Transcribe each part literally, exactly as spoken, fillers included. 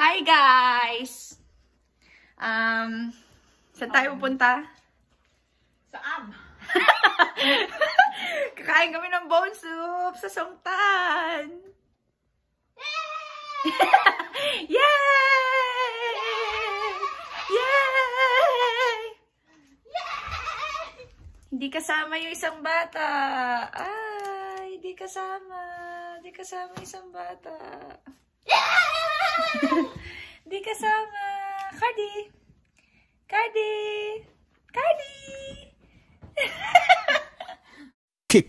Hi guys! Um, saan tayo pupunta? Saan? Kakain kami ng bone soup sa Songtan! Yay! Yay! Hindi kasama yung isang bata. Ay, hindi kasama. Hindi kasama yung isang bata. Hindi kasama. Cardi! Cardi! Cardi! Kick.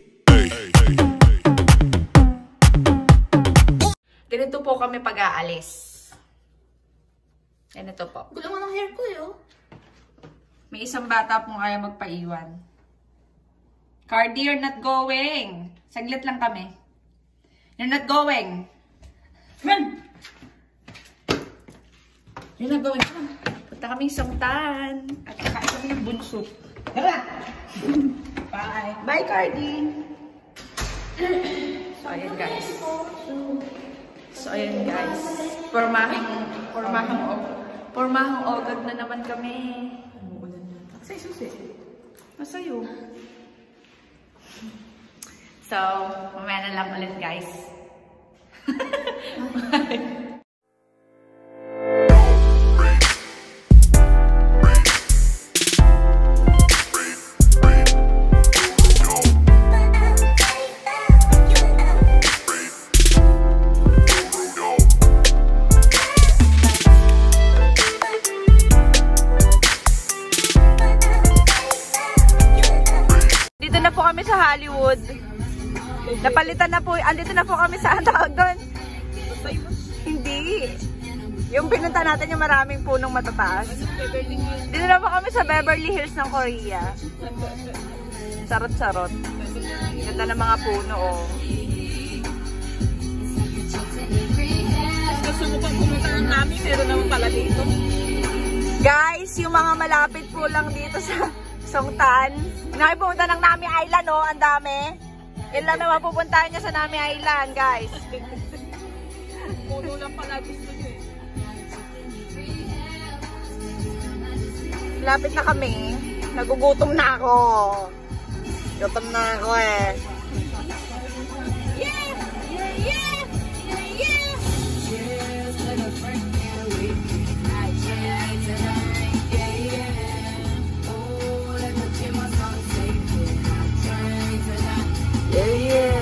Ganito po kami pag-aalis. Ganito po. Gulo mo ng hair ko eh, oh. May isang bata pong ayaw magpaiwan. Cardi, you're not going. Saglit lang kami. You're not going. Man! You're not going. Punta kami sa Songtan. At kakain kami ng bone soup. Tara! Bye! Bye, Cardi! So, ayan guys. So, ayan guys. Pormahang, pormahang, pormahang ogad na naman kami. Sa'yo, susi. Masa'yo. So, mamaya na lang ulit guys. Dito na po kami sa Hollywood. Napalitan na po, andito na po kami sa tawag doon. Hindi. Yung pinunta natin yung maraming punong matataas. Dito na po kami sa Beverly Hills ng Korea. Sarot-sarot. Ganda ng mga puno, oh. Gusto mo pang pumunta ng namin, meron naman pala dito. Guys, yung mga malapit po lang dito sa Songtan. Nakipunta ng Nami Island, oh. Ang dami. Ilan naman pupuntahan niya sa Nami Island, guys. Puno lang pala gusto niyo eh. Lapit na kami. Nagugutom na ako. Gutom na ako eh. Yeah! Yeah! Yeah! Yeah! Yeah, yeah.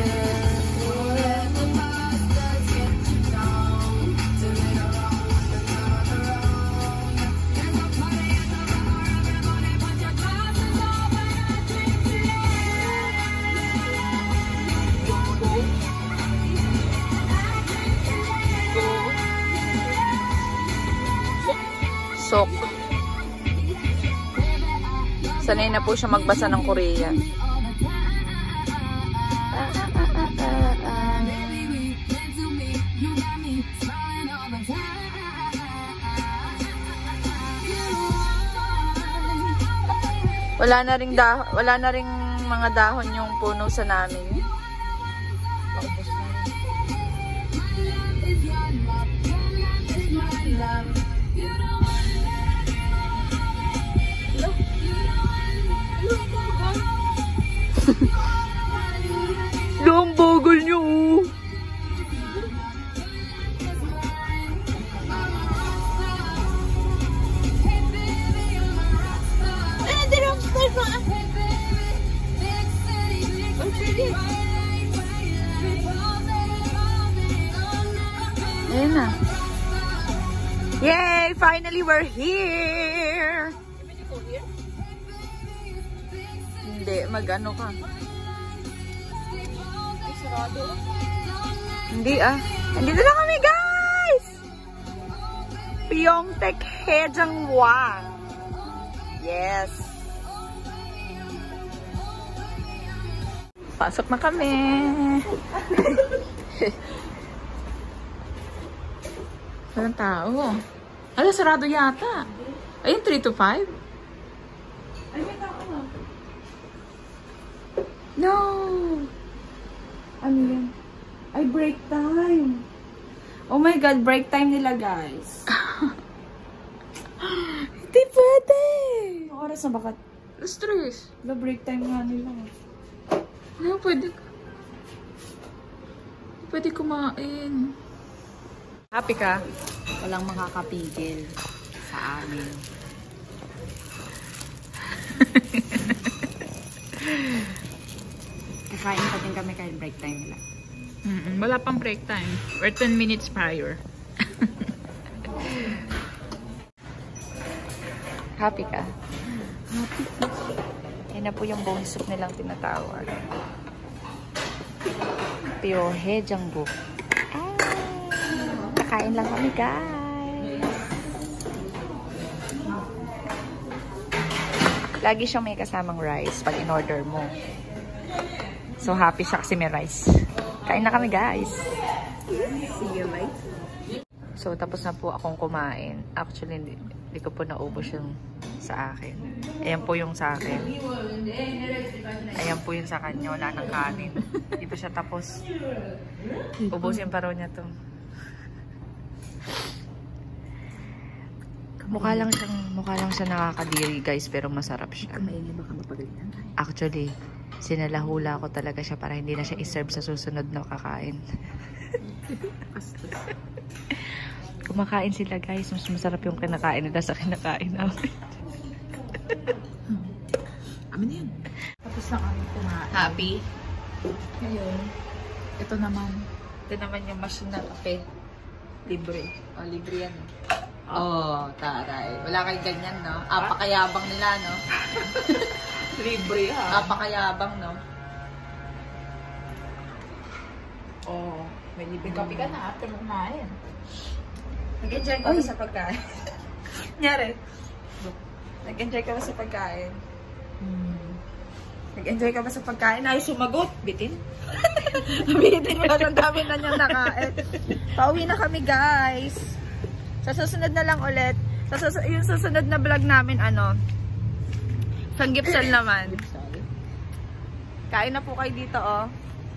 Sok. Sanay na po siya magbasa ng Korean. Wala na ring da wala na ring mga dahon yung puno sa namin. Long bogol niyo, oh. Ayan na. Yay! Finally, we're here! Hindi, mag-ano ka. Hindi ah. Nandito na kami, guys! Pyeongtaek Haejangwang. Yes. Pasok na kami. Walang tao. Ala, sarado yata. Ayun, three to five? Ay, may tao na. No! Ano yan? Ay, break time. Oh my God, break time nila, guys. Hindi pwede. Ang oras na bakit? Stress. The break time nga nila. Ano, pwede. Pwede kumain. Happy ka? Walang makakapigil sa amin. Kakain pa din kami kahit break time nila. Mm-mm, wala pang break time. We're ten minutes prior. Happy ka? Happy. Yan na po yung bone soup nilang tinatawag. Pure Haejanguk. Ah, kakain lang kami, guys. Lagi siyang may kasamang rice pag in-order mo. So, happy siya kasi may rice. Kain na kami, guys. See you later. So, tapos na po akong kumain. Actually, hindi, hindi ko po naubos yung sa akin. Ayan po yung sa akin. Ayan po yung sa kanya. Wala nang kanin. Hindi pa siya tapos. Ubusin pa raw niya to. Mukha lang siyang, mukha lang siya nakakadiri, guys, pero masarap siya. Kumain niya baka mapagalitan. Actually, sinalahula ko talaga siya para hindi na siya iserve sa susunod na kakain. Kumakain sila, guys. Mas masarap yung kinakain nila sa kinakain namin. Amin yan. Tapos na kami kumain. Happy? Ngayon, ito naman. Ito naman yung machine na kape. Libre. Oh, libre yan. Oh, taray. Wala kay ganyan, no? Apakayabang nila, no? Libre ha. Apakayabang, no? Oh, may libre kape ka na after kumain. Nag-enjoy ka ba sa pagkain? Nyari. Nag-enjoy ka ba sa pagkain? Hmm. Nag-enjoy ka ba sa pagkain? Ay, sumagot. Bitin. Bitin mo lang. Ang dami na niyang nakain. Pauwi na kami, guys. Sa susunod na lang ulit. Sa susunod, yung susunod na vlog namin, ano, Sanggipsal naman. Kain na po kayo dito, oh.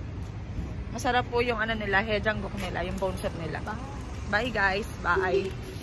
Masarap po yung ano nila, Haejanguk nila, yung bone set nila. Bye, guys. Bye.